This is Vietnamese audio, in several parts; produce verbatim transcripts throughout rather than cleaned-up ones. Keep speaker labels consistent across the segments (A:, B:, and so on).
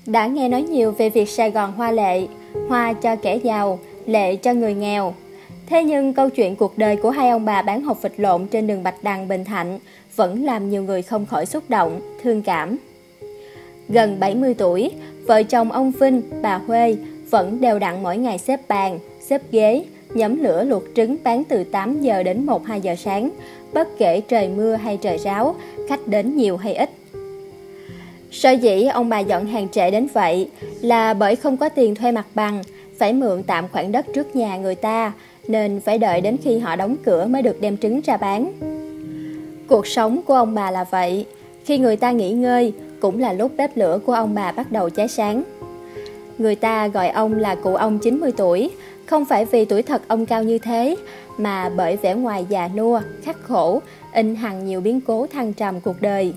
A: Đã nghe nói nhiều về việc Sài Gòn hoa lệ, hoa cho kẻ giàu, lệ cho người nghèo. Thế nhưng câu chuyện cuộc đời của hai ông bà bán hột vịt lộn trên đường Bạch Đằng, Bình Thạnh vẫn làm nhiều người không khỏi xúc động, thương cảm. Gần bảy mươi tuổi, vợ chồng ông Vinh, bà Huê vẫn đều đặn mỗi ngày xếp bàn, xếp ghế, nhóm lửa luộc trứng bán từ tám giờ đến một hai giờ sáng, bất kể trời mưa hay trời ráo, khách đến nhiều hay ít. Sở dĩ ông bà dọn hàng trễ đến vậy là bởi không có tiền thuê mặt bằng, phải mượn tạm khoảng đất trước nhà người ta, nên phải đợi đến khi họ đóng cửa mới được đem trứng ra bán. Cuộc sống của ông bà là vậy, khi người ta nghỉ ngơi cũng là lúc bếp lửa của ông bà bắt đầu cháy sáng. Người ta gọi ông là cụ ông chín mươi tuổi, không phải vì tuổi thật ông cao như thế, mà bởi vẻ ngoài già nua, khắc khổ, in hằn nhiều biến cố thăng trầm cuộc đời.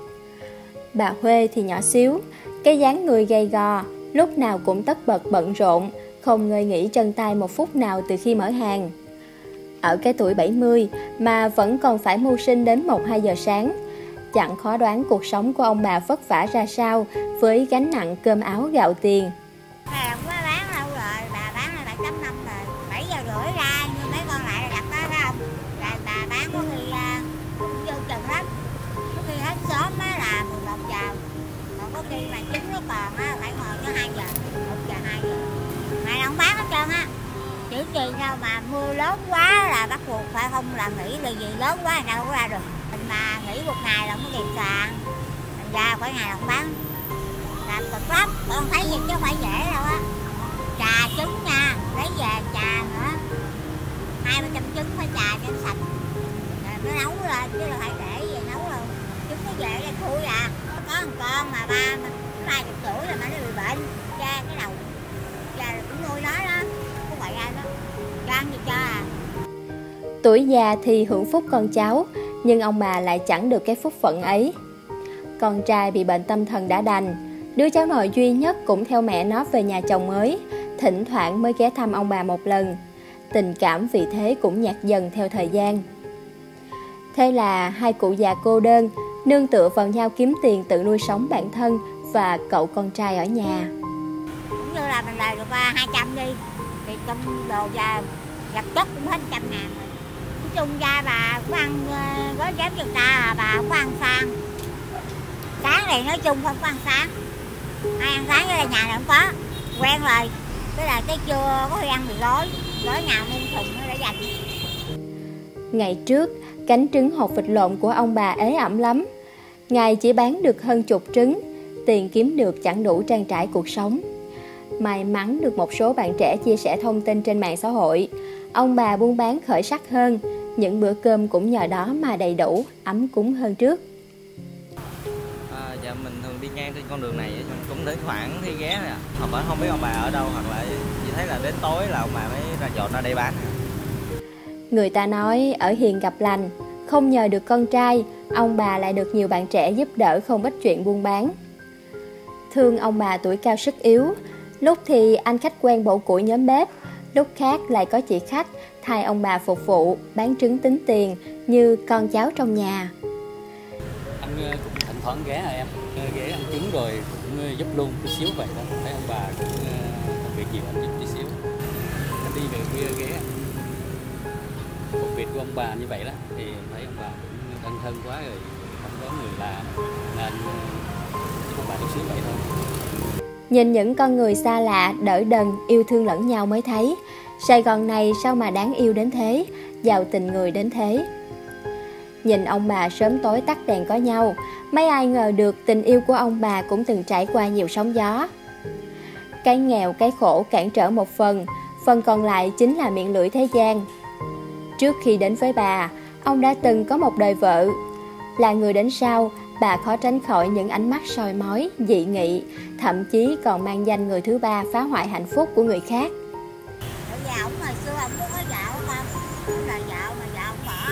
A: Bà Huê thì nhỏ xíu, cái dáng người gầy gò, lúc nào cũng tất bật bận rộn, không ngơi nghỉ chân tay một phút nào từ khi mở hàng. Ở cái tuổi bảy mươi mà vẫn còn phải mưu sinh đến một hai giờ sáng, chẳng khó đoán cuộc sống của ông bà vất vả ra sao với gánh nặng cơm áo gạo tiền.
B: Bà không có bán lâu rồi, bà bán là bảy tám năm rồi, bảy giờ rưỡi ra nhưng mấy con lại là đặt đó phải không? Rồi bà bán có khi uh, vô chừng hết, có khi hết sớm á là mười một giờ, còn có khi mà trứng nó còn á phải ngồi tới hai giờ, một giờ hai giờ. Mày không bán hết trơn á, chỉ kỳ sao mà mưa lớn quá là bắt buộc phải không là nghỉ, là gì lớn quá người ta đâu có ra được. Mình mà nghỉ một ngày là không có kịp sàn, thành ra phải ngày không bán. Làm cực lắm, con thấy gì chứ không phải dễ đâu á. Trà trứng nha, lấy về trà nữa, hai ba trăm trứng phải trà cho nó sạch, rồi nó nấu lên chứ đâu phải để về nấu đâu. Trứng nó về đây thui à, có một con mà ba ba chục tuổi rồi mà nó bị bệnh, cha cái đầu, cha cũng nuôi nó đó, có vậy ra đó, cho ăn gì cho à.
A: Tuổi già thì hưởng phúc con cháu, nhưng ông bà lại chẳng được cái phúc phận ấy. Con trai bị bệnh tâm thần đã đành, đứa cháu nội duy nhất cũng theo mẹ nó về nhà chồng mới, thỉnh thoảng mới ghé thăm ông bà một lần. Tình cảm vì thế cũng nhạt dần theo thời gian. Thế là hai cụ già cô đơn, nương tựa vào nhau kiếm tiền tự nuôi sống bản thân và cậu con trai ở nhà.
B: Cũng như là mình lời được hai trăm đi, thì trong đồ già gặp chất cũng hết trăm ngàn. Nói chung ra bà cũng ăn gói ghém cho người ta, bà không có ăn sang. Sáng thì nói chung không có ăn sáng, ai ăn sáng với là nhà này không có, quen rồi. Tức là tới trưa có khi ăn mì gói, gói nào muôn thùng nó để dành.
A: Ngày trước, cánh trứng hột vịt lộn của ông bà ế ẩm lắm. Ngày chỉ bán được hơn chục trứng, tiền kiếm được chẳng đủ trang trải cuộc sống. May mắn được một số bạn trẻ chia sẻ thông tin trên mạng xã hội, ông bà buôn bán khởi sắc hơn, những bữa cơm cũng nhờ đó mà đầy đủ, ấm cúng hơn trước.
C: À, dạ mình thường đi ngang trên con đường này cũng thỉnh thoảng thì ghé nè, hoặc là không biết ông bà ở đâu, hoặc là chỉ thấy là đến tối là ông bà mới ra dọn ra đây bán.
A: Người ta nói ở hiền gặp lành, không nhờ được con trai, ông bà lại được nhiều bạn trẻ giúp đỡ không ít chuyện buôn bán. Thương ông bà tuổi cao sức yếu, lúc thì anh khách quen bổ củi nhóm bếp, lúc khác lại có chị khách thay ông bà phục vụ, bán trứng tính tiền như con cháu trong nhà.
D: Anh cũng thỉnh thoảng ghé hả em, ghé ăn trứng rồi cũng giúp luôn chút xíu vậy đó. Thấy ông bà cũng công việc nhiều, anh giúp chút xíu. Anh đi về khuya ghé. Công việc của ông bà như vậy đó thì thấy ông bà cũng thân thân quá rồi, không có người làm nên giúp ông bà chút xíu vậy thôi.
A: Nhìn những con người xa lạ đỡ đần yêu thương lẫn nhau mới thấy Sài Gòn này sao mà đáng yêu đến thế, giàu tình người đến thế. Nhìn ông bà sớm tối tắt đèn có nhau, mấy ai ngờ được tình yêu của ông bà cũng từng trải qua nhiều sóng gió. Cái nghèo cái khổ cản trở một phần, phần còn lại chính là miệng lưỡi thế gian. Trước khi đến với bà, ông đã từng có một đời vợ. Là người đến sau, bà khó tránh khỏi những ánh mắt soi mói, dị nghị, thậm chí còn mang danh người thứ ba phá hoại hạnh phúc của người khác.
B: Bây giờ ông hồi xưa ông cũng có vợ không? Cũng là vợ mà vợ ông bỏ.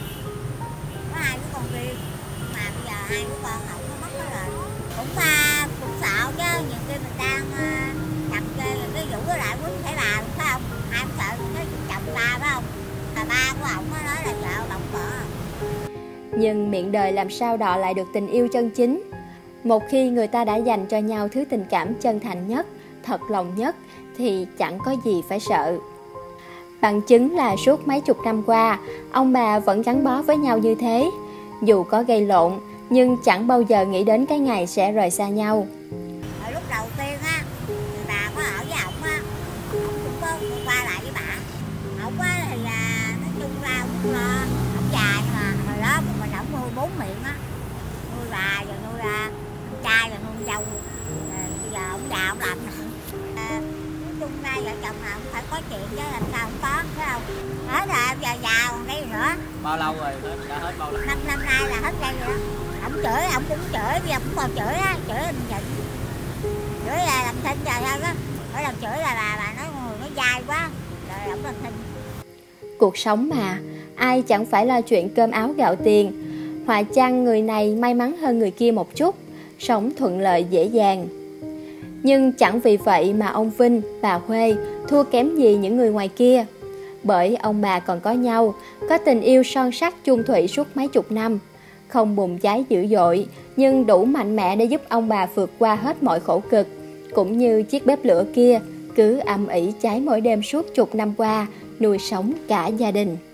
B: Có hai đứa con riêng, mà bây giờ hai đứa con ông nó mất hết rồi. Cũng uh, cũng sợ chứ, nhiều khi mình đang uh, chặt kê rồi cái vụ đó lại quýnh thấy bà phải không? Ai cũng sợ cái chồng ta phải không? Là ba của ổng nói là vợ ông bỏ.
A: Nhưng miệng đời làm sao đọ lại được tình yêu chân chính. Một khi người ta đã dành cho nhau thứ tình cảm chân thành nhất, thật lòng nhất thì chẳng có gì phải sợ. Bằng chứng là suốt mấy chục năm qua, ông bà vẫn gắn bó với nhau như thế. Dù có gây lộn, nhưng chẳng bao giờ nghĩ đến cái ngày sẽ rời xa nhau.
B: Ở lúc đầu tiên á, bà có ở với ổng á, ổng cũng có qua lại với bà. Ổng á thì là nói chung ra cũng lo, ổng già nhưng mà hồi đó mình ổng nuôi bốn miệng á, nuôi bà rồi nuôi à, trai rồi nuôi dâu. Bây giờ ổng già ổng làm à, nói chung ra vợ chồng nào cũng phải có chuyện chứ làm sao không có, phải không? Hết rồi, giờ già còn đây nữa.
C: Bao lâu rồi? Đã hết bao lâu?
B: Năm năm nay là hết đây rồi đó. Ổng chửi, ổng cũng chửi, bây giờ cũng còn chửi á, chửi mình giận. Chửi là làm thinh rồi thôi á. Mỗi lần chửi là bà, bà nói người nó dai quá, rồi ổng làm thinh.
A: Cuộc sống mà, ai chẳng phải lo chuyện cơm áo gạo tiền. Họa chăng người này may mắn hơn người kia một chút, sống thuận lợi dễ dàng. Nhưng chẳng vì vậy mà ông Vinh, bà Huê thua kém gì những người ngoài kia. Bởi ông bà còn có nhau, có tình yêu son sắt chung thủy suốt mấy chục năm. Không bùng cháy dữ dội, nhưng đủ mạnh mẽ để giúp ông bà vượt qua hết mọi khổ cực. Cũng như chiếc bếp lửa kia, cứ âm ỉ cháy mỗi đêm suốt chục năm qua, nuôi sống cả gia đình.